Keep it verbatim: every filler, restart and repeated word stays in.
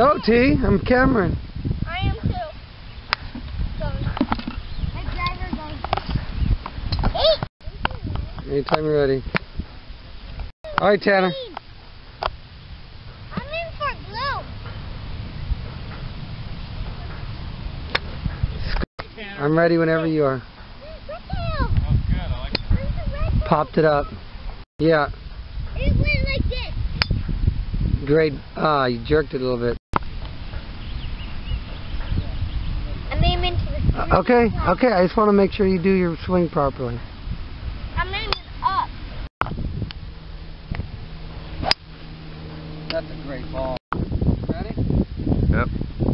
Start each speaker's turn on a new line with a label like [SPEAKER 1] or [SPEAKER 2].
[SPEAKER 1] Go, T. I'm Cameron.
[SPEAKER 2] I am too. So, my driver goes eight.
[SPEAKER 1] Anytime you're ready. All right, Tanner.
[SPEAKER 2] I'm in for blue.
[SPEAKER 1] I'm ready whenever you are. Popped it up. Yeah.
[SPEAKER 2] It went like this.
[SPEAKER 1] Great. Ah, you jerked it a little bit.
[SPEAKER 2] I'm aiming to the
[SPEAKER 1] Uh, okay, okay. I just want to make sure you do your swing properly.
[SPEAKER 2] I'm aiming up.
[SPEAKER 1] That's a great ball. Ready?
[SPEAKER 3] Yep.